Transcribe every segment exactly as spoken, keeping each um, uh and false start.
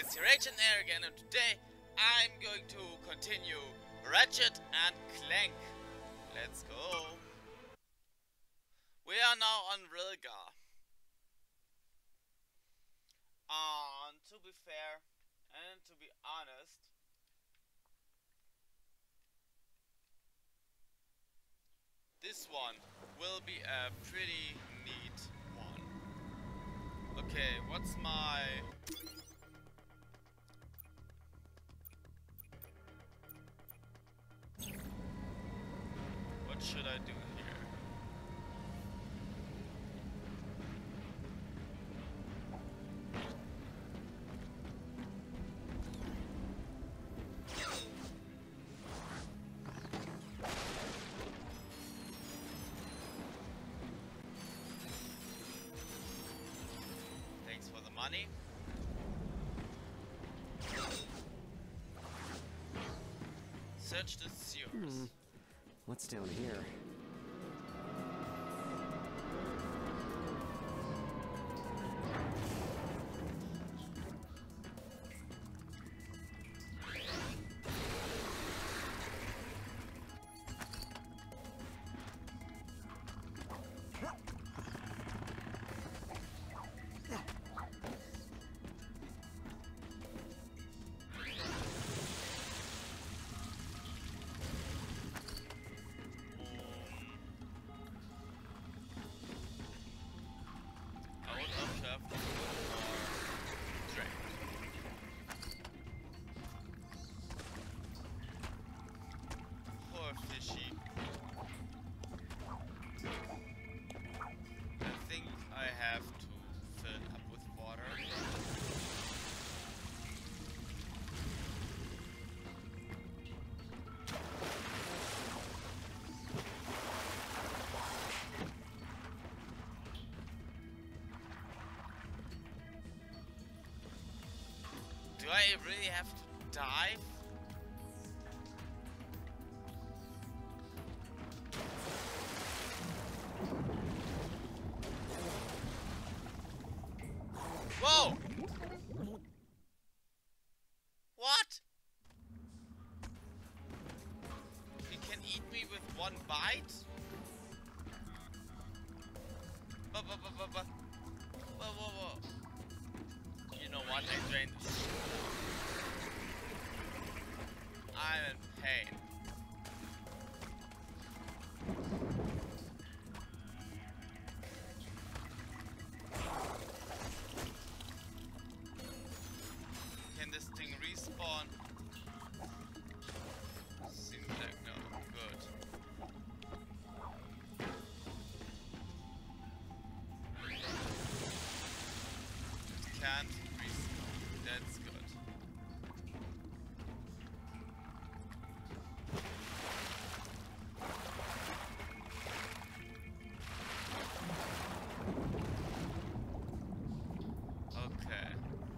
it's Ratchet and Clank again, and today I'm going to continue Ratchet and Clank. Let's go. We are now on Rilgar. And to be fair, and to be honest, this one will be a pretty neat one. Okay, what's my... What should I do here? Thanks for the money. Search the sewers. Hmm. What's down here? Fishy. I think I have to fill it up with water. Do I really have to dive? Whoa! What? He can eat me with one bite? Whoa, whoa, whoa, whoa, whoa. Whoa, whoa, whoa. You know what? I drained the shit out. I'm in pain. Can this thing respawn? Seems like no. Good. It can't respawn. That's good. Okay.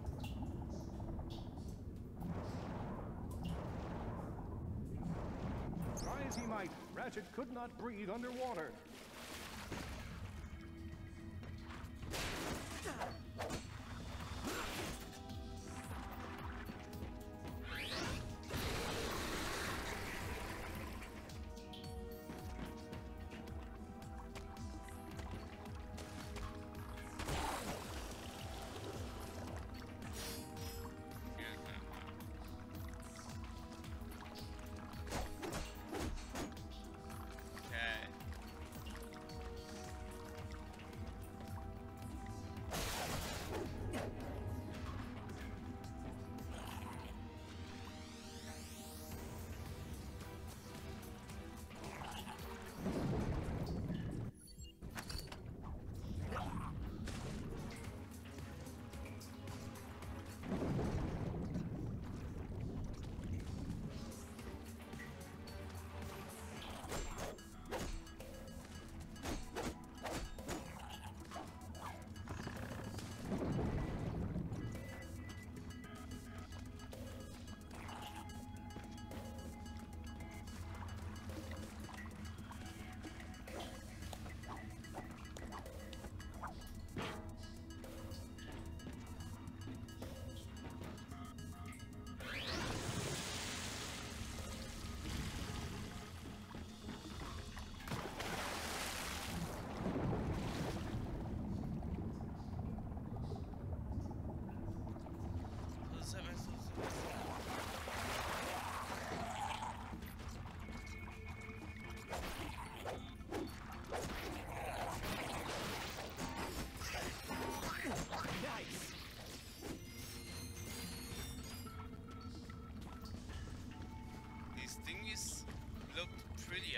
Try as he might, Ratchet could not breathe underwater. Okay.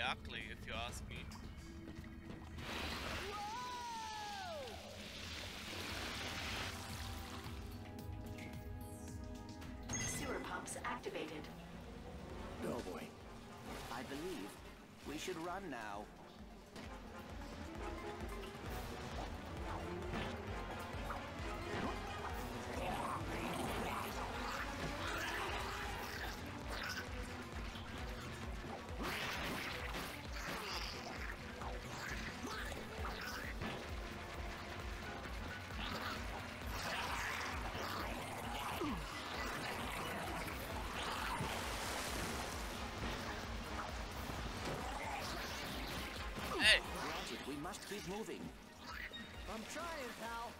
ugly, if you ask me. Sewer pumps activated. Oh boy. I believe we should run now. Hey! Ratchet, we must keep moving. I'm trying, pal.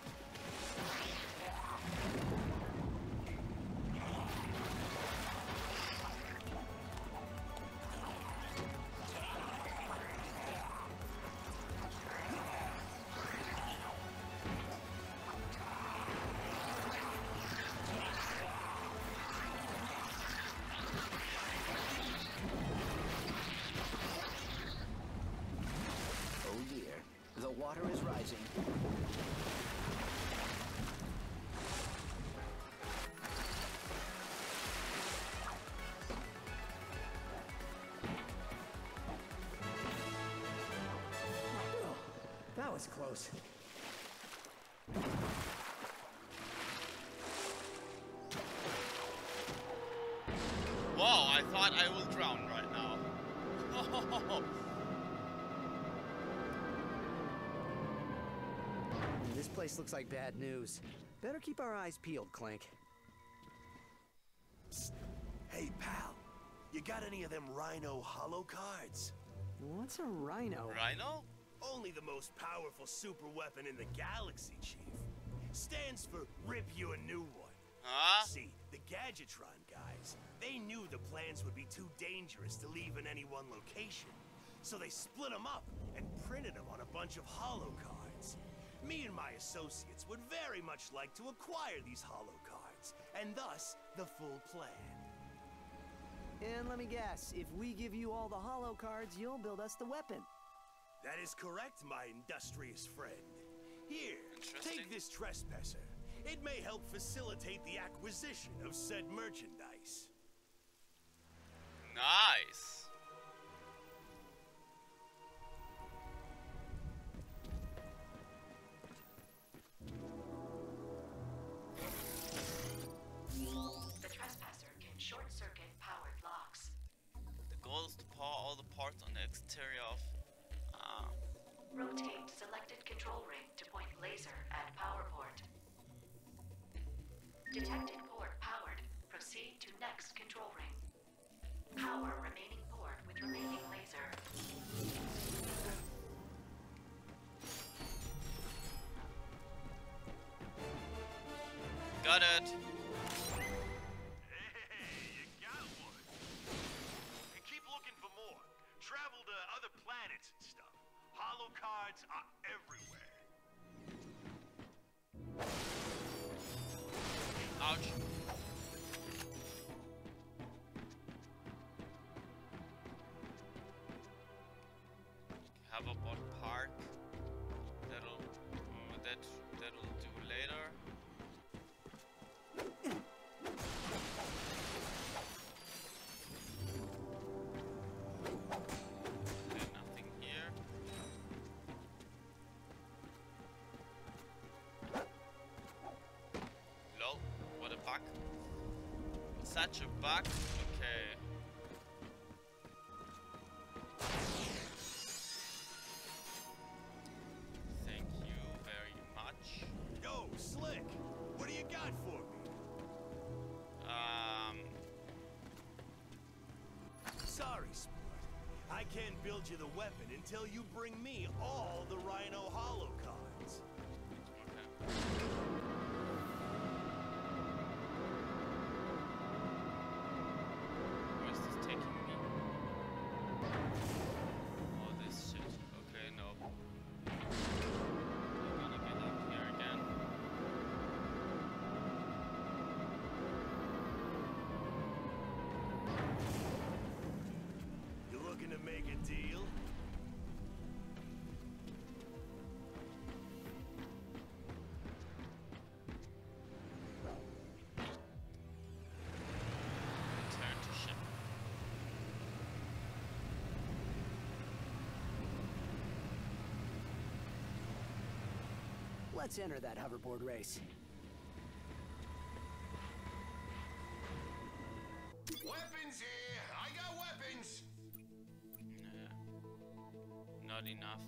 Oh dear, the water is rising. Oh, that was close. Wow, I thought I will drown right now. This place looks like bad news. Better keep our eyes peeled, Clank. Hey, pal. You got any of them Rhino holo cards? What's a rhino? Rhino? Only the most powerful super weapon in the galaxy, Chief. Stands for Rip You a New One. Huh? See, the Gadgetron guys, they knew the plans would be too dangerous to leave in any one location. So they split them up and printed them on a bunch of holo cards. Me and my associates would very much like to acquire these holo cards, and thus, the full plan. And let me guess, if we give you all the holo cards, you'll build us the weapon. That is correct, my industrious friend. Here, Interesting. take this trespasser. It may help facilitate the acquisition of said merchandise. Nice. The trespasser can short-circuit powered locks. The goal is to power all the parts on the exterior of... Ah. Rotate selected control ring to point laser at power port. Detected port powered. Proceed to next control ring. Power remaining port with remaining laser. Got it. Hey, you got one. And keep looking for more. Travel to other planets and stuff. Holo cards are everywhere. Ouch. Hoverboard park. That'll uh, that that'll do later. Okay, nothing here. Lol, what a bug. Such a bug. Okay. Thank you very much. Yo, Slick, what do you got for me? Um, Sorry, Sport. I can't build you the weapon until you bring me all the Rhino holo cards. okay. Where is this taking me? Oh, this shit. Okay, no. I'm gonna get up here again. You looking to make a deal? Let's enter that hoverboard race. Weapons here! I got weapons! Nah, not enough.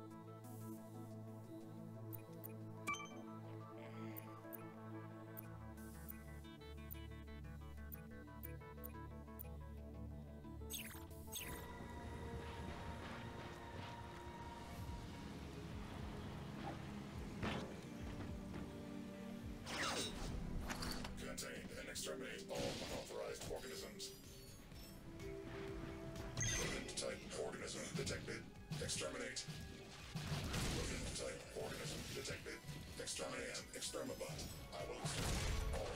Contain and exterminate all unauthorized organisms. Rodent type organism detected. Exterminate. Rodent type organism detected. Exterminate. Extermibot. I will exterminate all.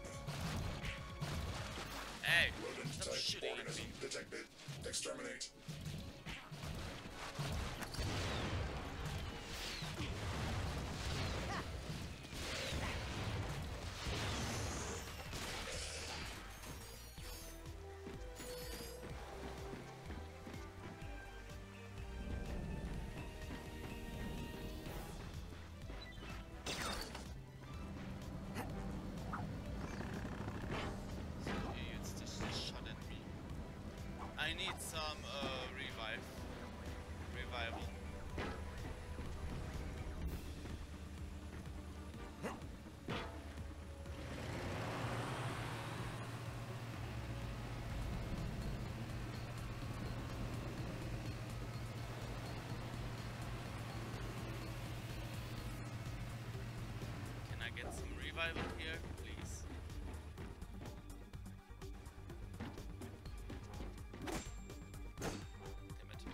Hey, Rodent stop type shooting at organism me. detected. Exterminate. Idiots just shot at me. I need some uh, revive. Revival. Can I get some revival here, please? Damn it.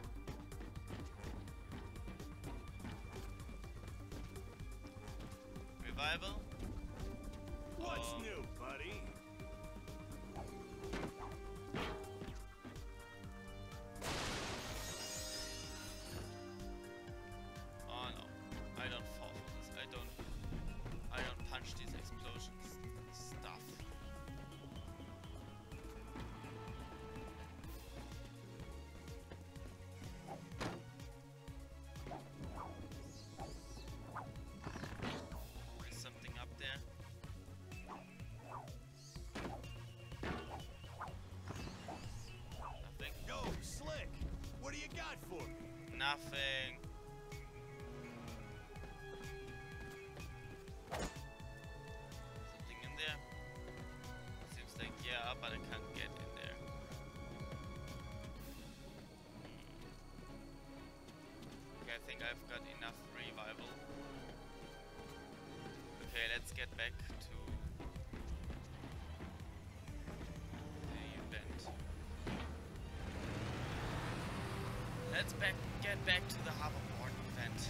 Revival? What's Oh. new, buddy? Oh no, I don't fall for this. I don't. I don't punch these explosions stuff. There's something up there. Nothing. Yo, Slick! What do you got for me? Nothing. Something in there? Seems like yeah, but I can't get in there. Okay, I think I've got enough revival. Okay, let's get back to the event. Let's back get back to the hoverboard event.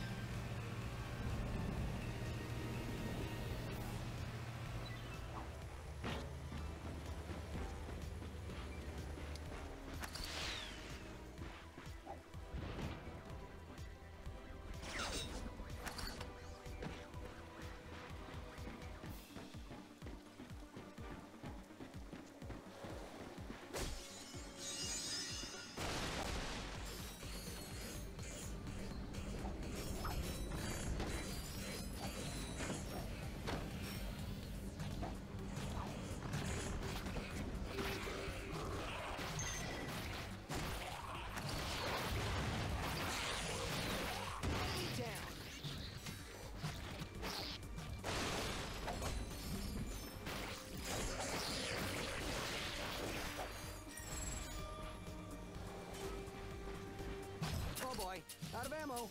Oh boy, out of ammo.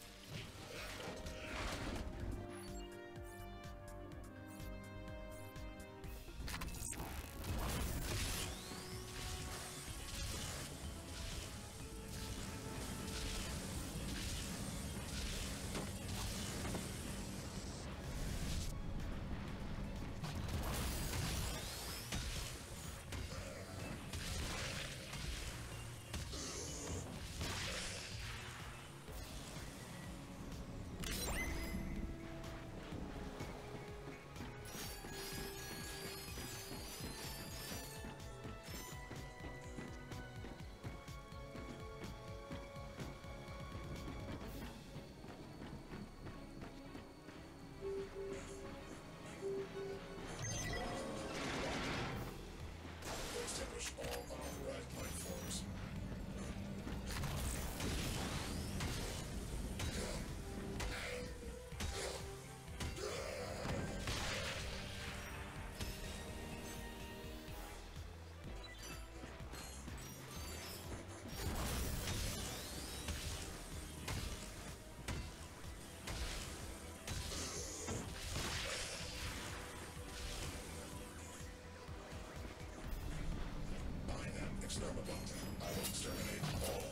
Exterminate. I will exterminate all.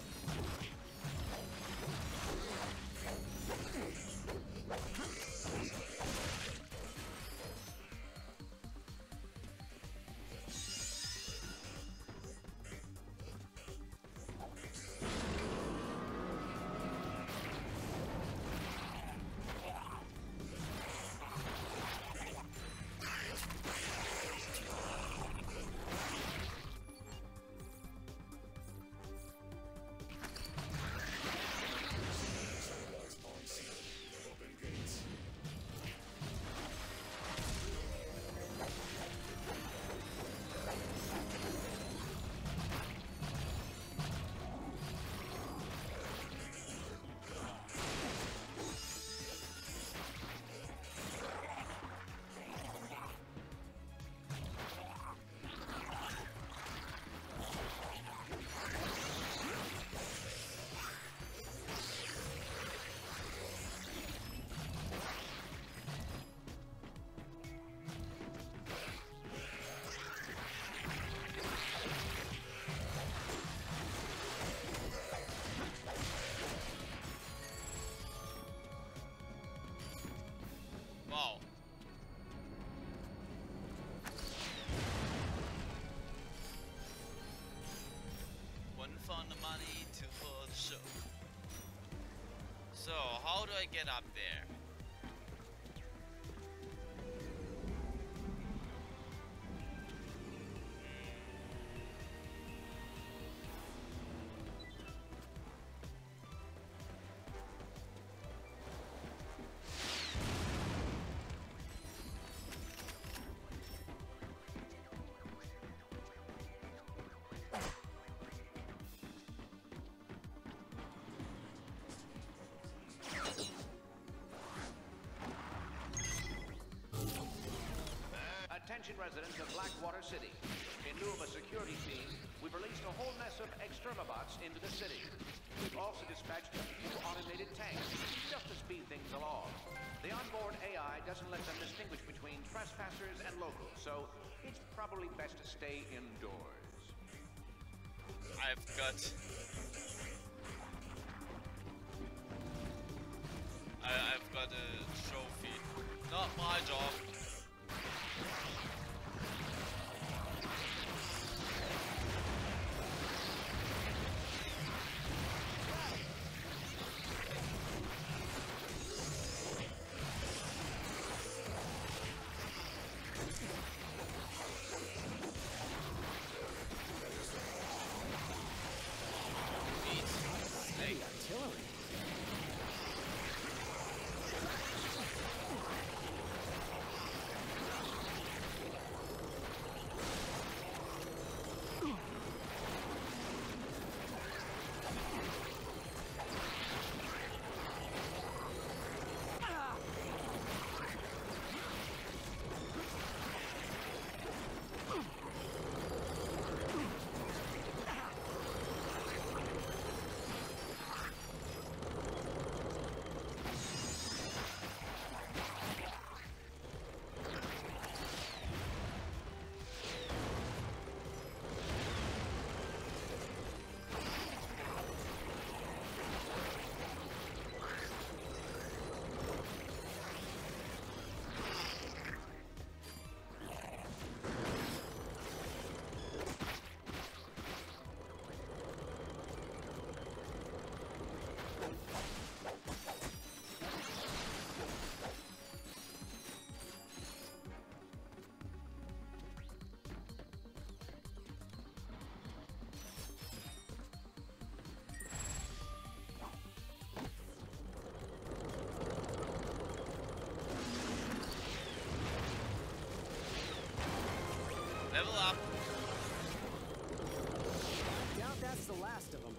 Wow. One for the money, two for the show. So, how do I get up there? Attention residents of Blackwater City. In lieu of a security team, we've released a whole mess of extermabots into the city. We've also dispatched a few automated tanks, just to speed things along. The onboard A I doesn't let them distinguish between trespassers and locals, so it's probably best to stay indoors. I've got... I, I've got a trophy. Not my job. Level up. Doubt that's the last of them.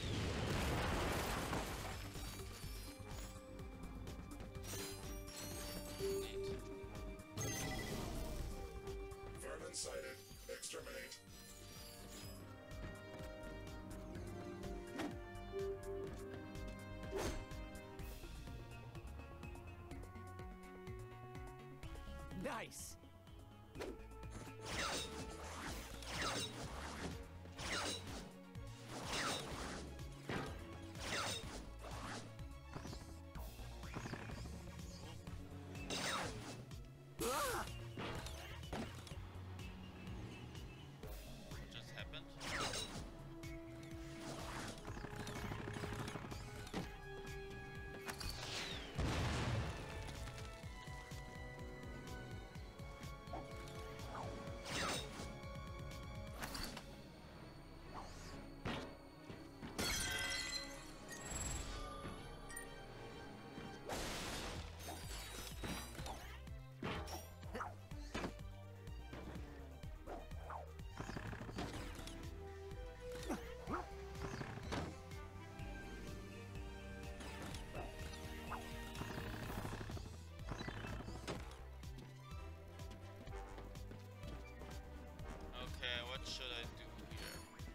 Vermin sighted. Exterminate. Nice. what should I do here?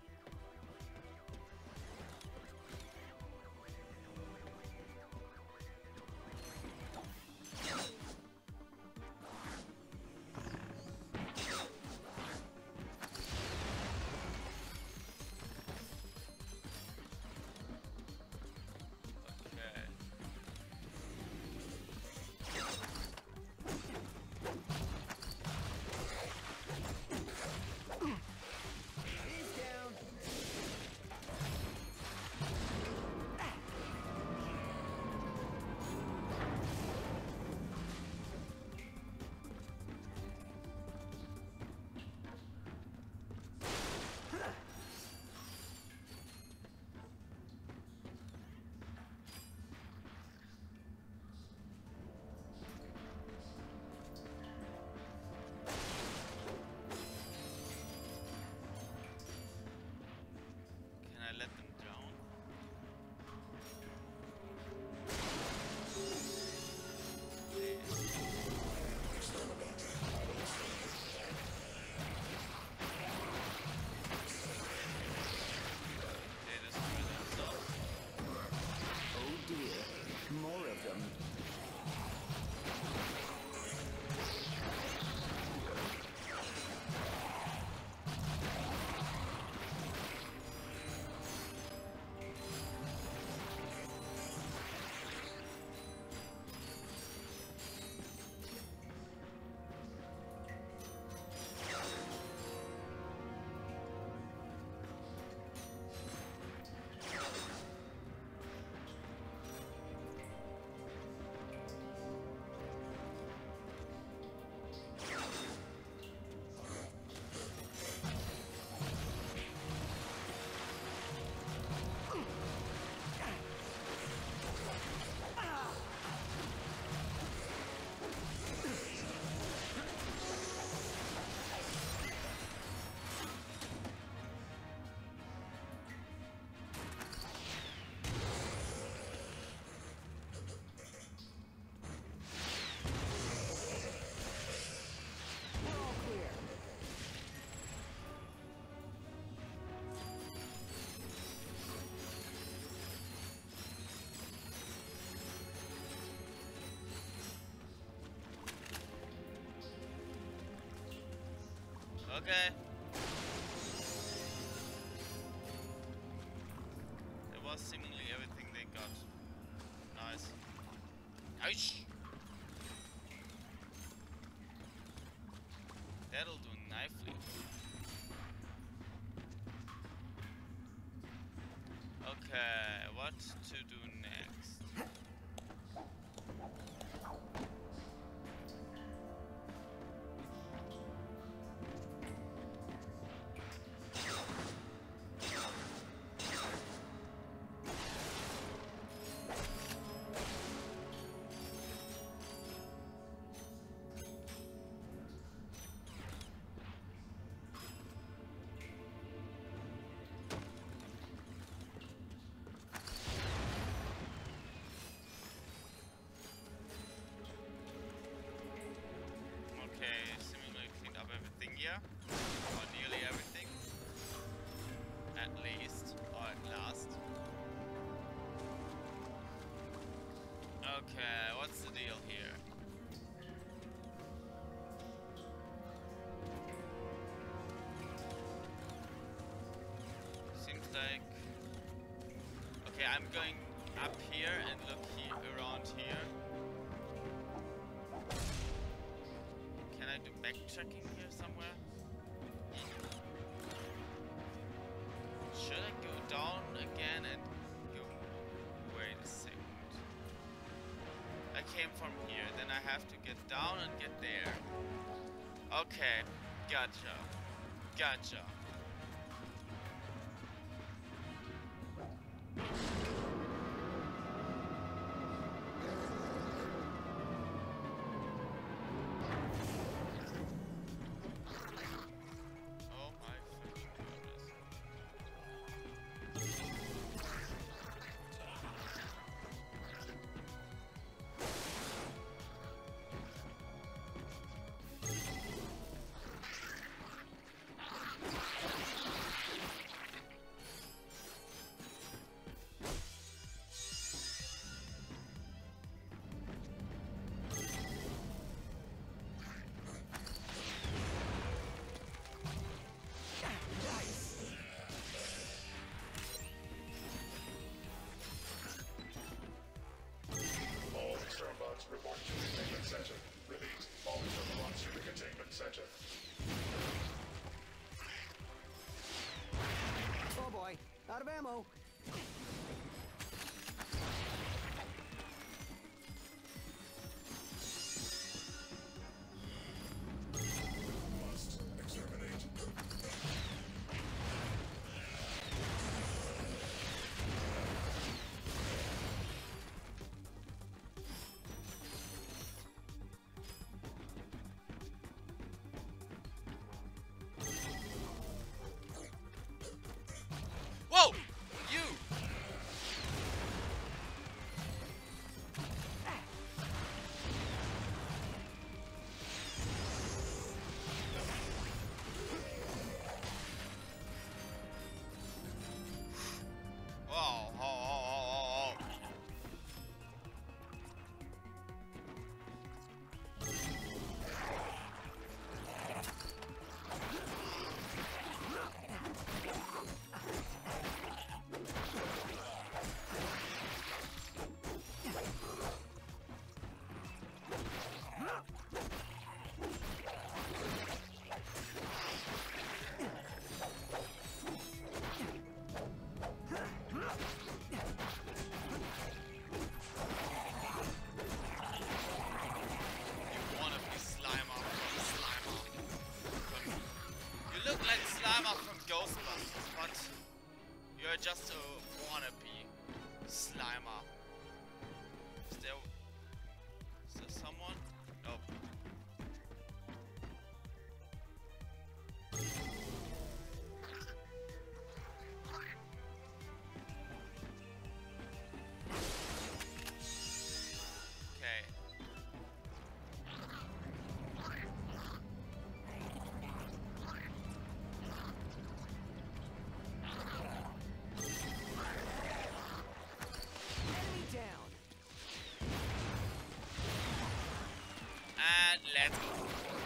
Okay. That was seemingly everything they got. Nice. Ouch! That'll do nicely. Okay, what to do next? Or nearly everything. At least, or at last. Okay, what's the deal here? Seems like... Okay, I'm going up here and look here, around here. Can I do backtracking here somewhere? Should I go down again and go... Wait a second. I came from here, then I have to get down and get there. Okay, gotcha. Gotcha. out of ammo. Must exterminate. Whoa! You! Whoa, oh, oh, oh, oh, You wanna be Slimer from Slimer. You look like Slimer from Ghostbusters, but you're just a wannabe Slimer. Is there... Is there someone? Nope. Okay. Enemy down. And let's go.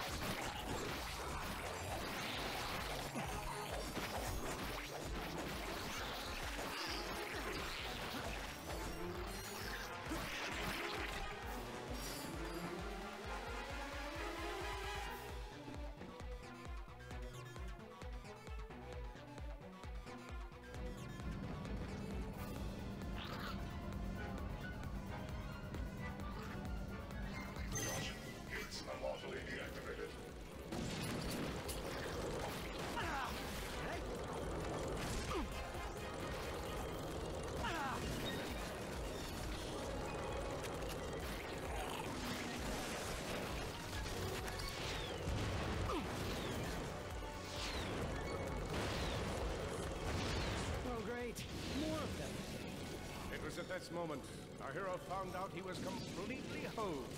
Caution. Gates unlawfully deactivated. Oh, great. More of them. It was at this moment our hero found out he was completely hosed.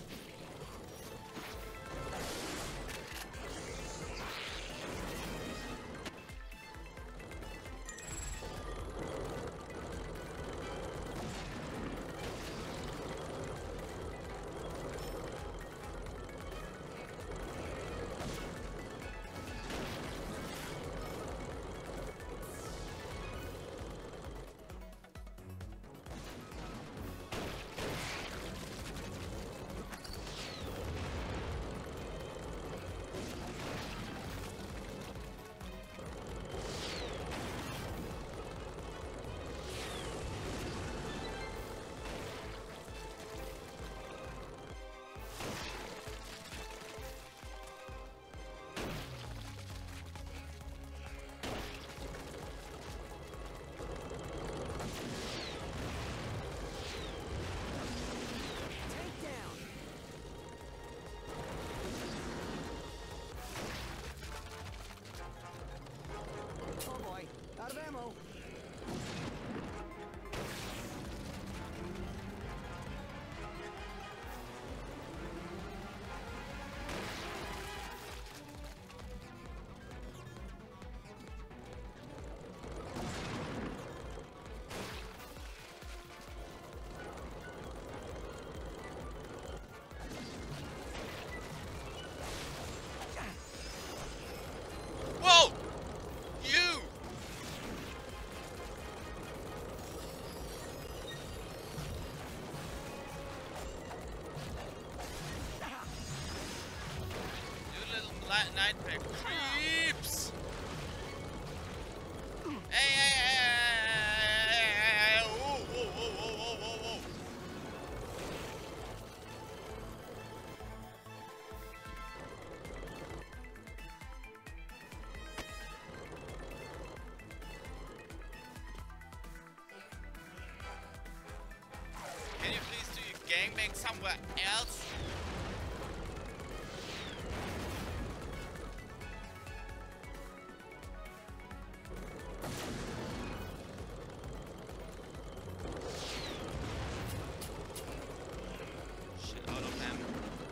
Take down. Oh boy, out of ammo. Whoa! You! You little ni- nightmare creeps! Hey, hey, hey, hey, hey, gangbang somewhere else? Shit out of them.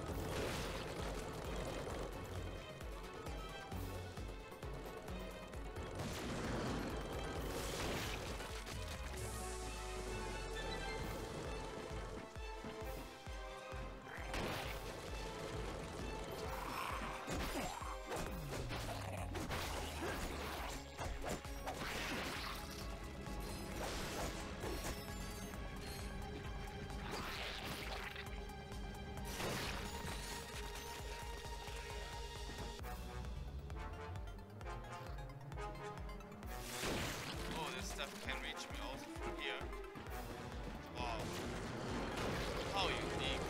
Stuff can reach me also from here. Wow. How unique.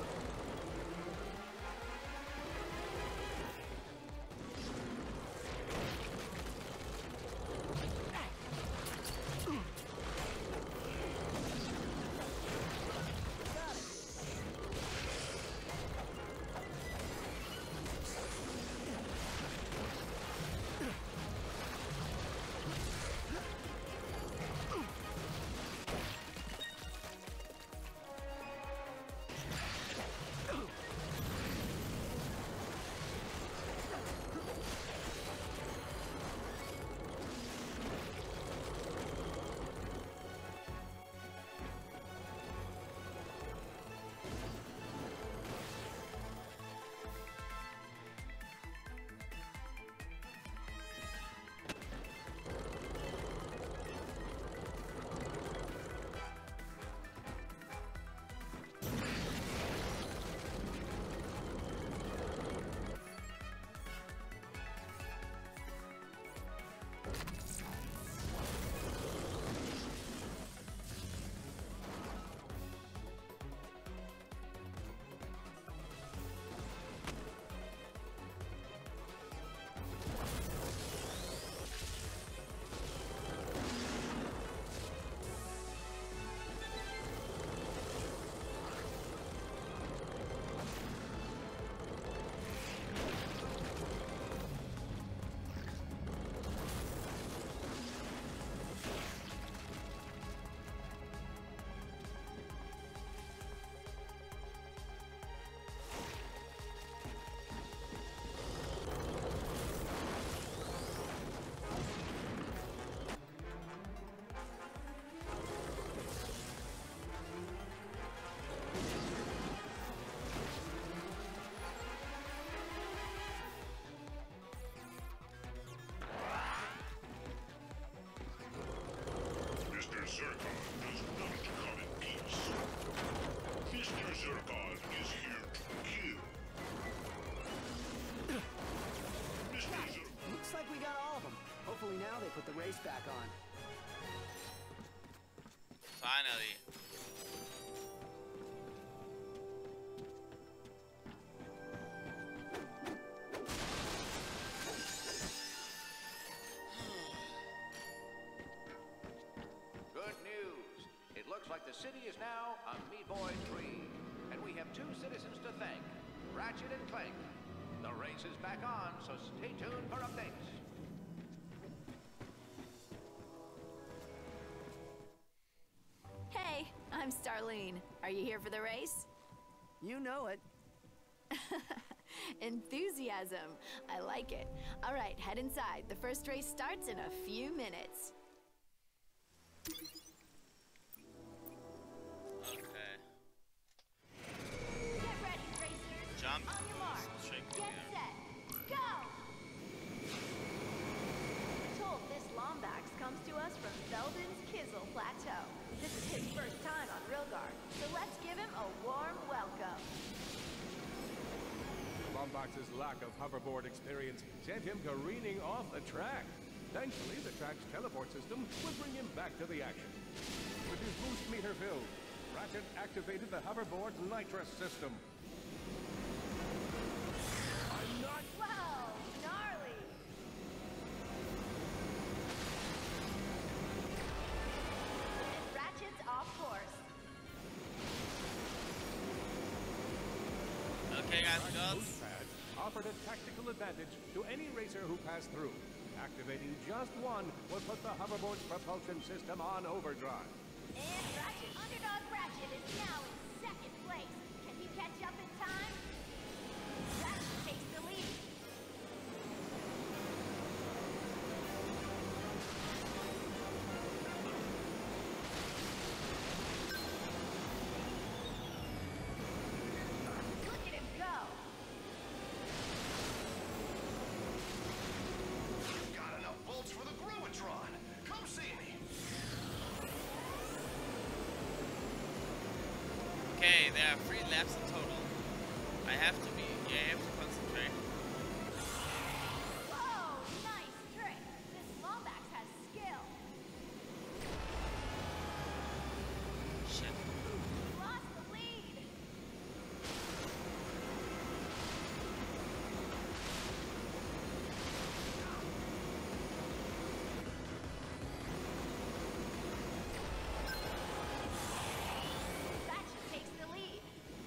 Zircon does not come in peace. Mister Zircon is here to kill. Mister Zircon. Looks like we got all of them. Hopefully now they put the race back on. Finally. Like the city is now a me-boy free, and we have two citizens to thank, Ratchet and Clank. The race is back on, so stay tuned for updates. Hey, I'm Starlene. Are you here for the race? You know it. Enthusiasm. I like it. All right, head inside. The first race starts in a few minutes. Okay. Get ready, racers. Jump. On your mark. Straight Get here. set. Go! We're told this Lombax comes to us from Belden's Kizzle Plateau. This is his first time on Rilgar, so let's give him a warm welcome. Lombax's lack of hoverboard experience sent him careening off the track. Thankfully, the track's teleport system would bring him back to the action. With his boost meter filled, Ratchet activated the hoverboard's nitrous system. I'm not... Whoa, gnarly! And Ratchet's off course. Okay, guys, Track guns. boost pads offered a tactical advantage to any racer who passed through. Activating just one will put the hoverboard's propulsion system on overdrive. And Ratchet, underdog Ratchet is now in second place. Can he catch up in time? Ratchet takes the lead. Look at him go. Got enough bolts for the Gruitron. Come see me. Okay, there are three laps in total. I have to be, yeah, I have to concentrate. Whoa, nice trick. This Lombax has skill. Shit. He lost the lead. Ratchet takes the lead.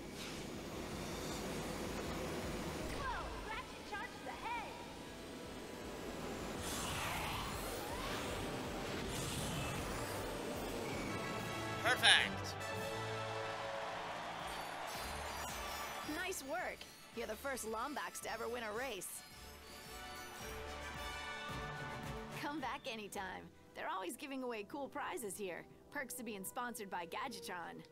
Whoa, Ratchet charges ahead. Perfect. Nice work. You're the first Lombax to ever win a race. Come back anytime. They're always giving away cool prizes here. Perks to being sponsored by Gadgetron.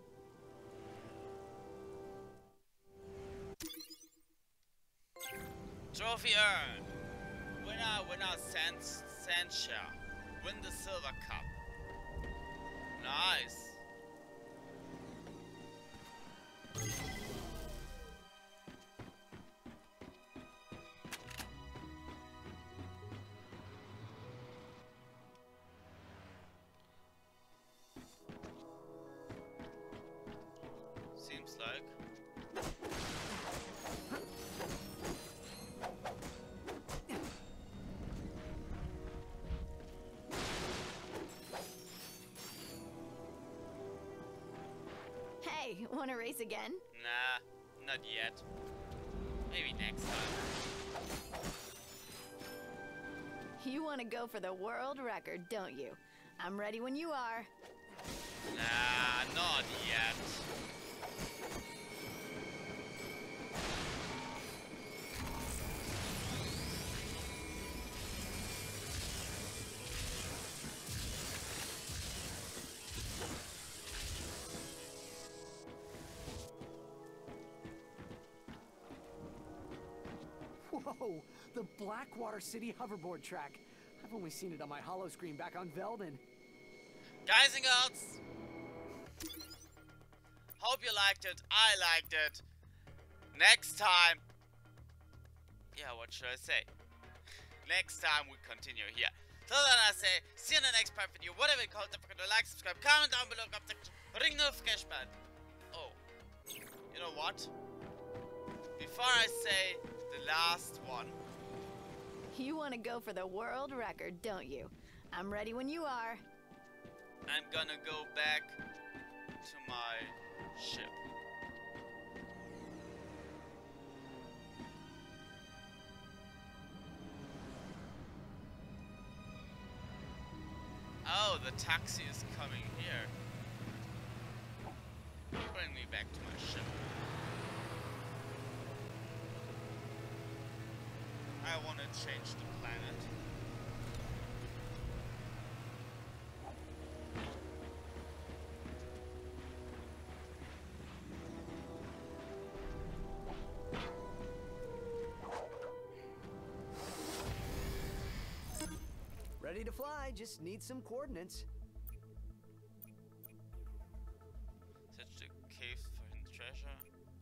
Trophy earned. Winner, winner, Sans Sancha. Win the Silver Cup. Nice. Seems like. Hey, wanna race again? Nah, not yet. Maybe next time. You wanna go for the world record, don't you? I'm ready when you are. Nah, not yet. Whoa, the Blackwater City hoverboard track. I've only seen it on my holo screen back on Velden. Guys and girls, hope you liked it. I liked it. Next time, yeah, what should I say? Next time we continue here. So then I say, see you in the next part video. Whatever you call it, don't forget to like, subscribe, comment down below, comment section, ring notification bell. Oh, you know what? Before I say the last one, You wanna go for the world record, don't you? I'm ready when you are. I'm gonna go back to my ship. Oh, the taxi is coming here. Bring me back to my ship. I want to change the planet. Ready to fly, just need some coordinates. Search the caves for hidden treasure.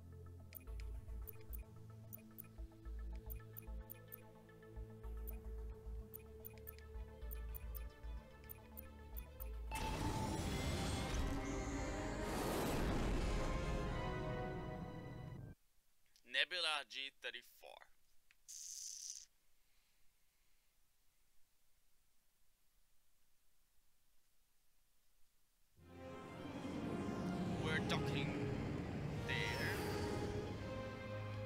Nebula G thirty-four. We're docking there.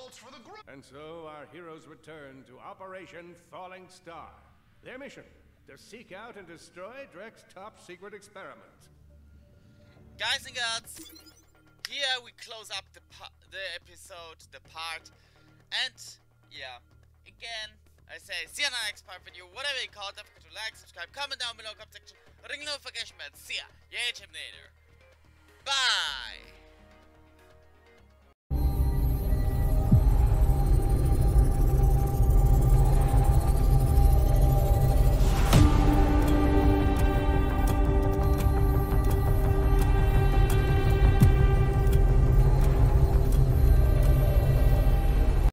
results for the group. And so our heroes return to Operation Falling Star. Their mission, to seek out and destroy Drek's top secret experiment. Guys and girls, here we close up the the episode, the part, and yeah, again, I say see you in the next part video, whatever you call it. Don't forget to like, subscribe, comment down below, comment section, ring notification bell. See ya, your H M Nader. Bye!